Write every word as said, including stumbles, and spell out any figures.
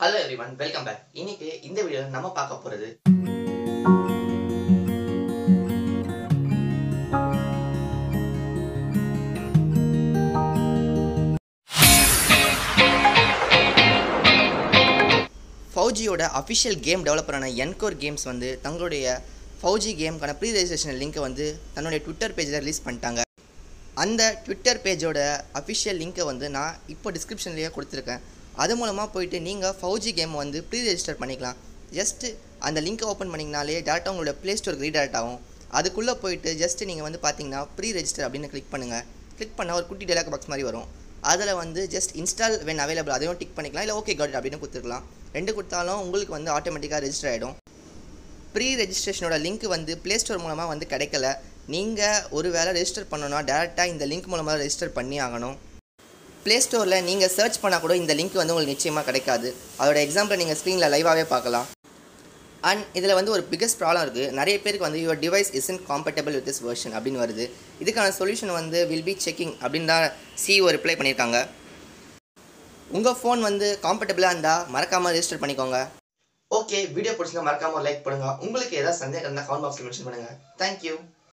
Hello everyone, welcome back. இன்னைக்கு இந்த வீடியோல நம்ம பார்க்க போறது F A U G ஓட official game developer-ஆன Encore Games வந்து தங்களுடைய F A U G கேம்கான ப்ரீ ரெஜிஸ்ட்ரேஷன் லிங்க் வந்து தன்னுடைய ட்விட்டர் பேஜ்ல ரிலீஸ் பண்ணிட்டாங்க. அந்த ட்விட்டர் பேஜோட அஃபிஷியல் லிங்க்கை வந்து நான் இப்போ டிஸ்கிரிப்ஷன்லேயே கொடுத்துருக்கேன். அது மூலமாக போயிட்டு நீங்கள் F A U G game வந்து ப்ரீ ரெஜிஸ்டர் பண்ணிக்கலாம். ஜஸ்ட்டு அந்த லிங்க்கை ஓப்பன் பண்ணிங்கனாலே டேரெக்டாக உங்களோட ப்ளே ஸ்டோருக்கு ரீடைரக்ட் ஆகும். அதுக்குள்ளே போயிட்டு ஜஸ்ட்டு நீங்கள் வந்து பார்த்தீங்கன்னா ப்ரீ ரெஜிஸ்டர் அப்படின்னு கிளிக் பண்ணுங்கள். கிளிக் பண்ணால் ஒரு குட்டி டெலாக் பாக்ஸ் மாதிரி வரும். அதில் வந்து ஜஸ்ட் இன்ஸ்டால் வென் அவைலபிள் அதையும் டிக் பண்ணிக்கலாம், இல்லை ஓகே காட் அப்படின்னு கொடுத்துருக்கலாம். ரெண்டு கொடுத்தாலும் உங்களுக்கு வந்து ஆட்டோமேட்டிக்காக ரெஜிஸ்டர் ஆகிடும். ப்ரீ ரெஜிஸ்ட்ரேஷனோட லிங்க் வந்து ப்ளே ஸ்டோர் மூலமாக வந்து கிடைக்கல. நீங்கள் ஒரு வேளை ரெஜிஸ்டர் பண்ணணும்னா டேரெக்டாக இந்த லிங்க் மூலமாக ரெஜிஸ்டர் பண்ணி ஆகணும். ப்ளே ஸ்டோரில் நீங்கள் சர்ச் பண்ணால் கூட இந்த லிங்க் வந்து உங்களுக்கு நிச்சயமாக கிடைக்காது. அதோட எக்ஸாம்பிள் நீங்கள் ஸ்க்ரீனில் லைவாகவே பார்க்கலாம். அண்ட் இதில் வந்து ஒரு பிகஸ்ட் ப்ராப்ளம் இருக்குது. நிறைய பேருக்கு வந்து your device isn't compatible with this version அப்படின்னு வருது. இதுக்கான சொல்யூஷன் வந்து வில் பி செக்கிங் அப்படின்னு தான் சிஇஓ ரிப்ளை பண்ணியிருக்காங்க. உங்கள் ஃபோன் வந்து காம்பேட்டபிளாக இருந்தால் மறக்காமல் ரெஜிஸ்டர் பண்ணிக்கோங்க. ஓகே, வீடியோ பிடிச்சிருந்தா மறக்காமல் லைக் பண்ணுங்கள். உங்களுக்கு ஏதாவது சந்தேகம் இருந்தால் கமெண்ட் பாக்ஸில் மென்ஷன் பண்ணுங்கள். தேங்க்யூ.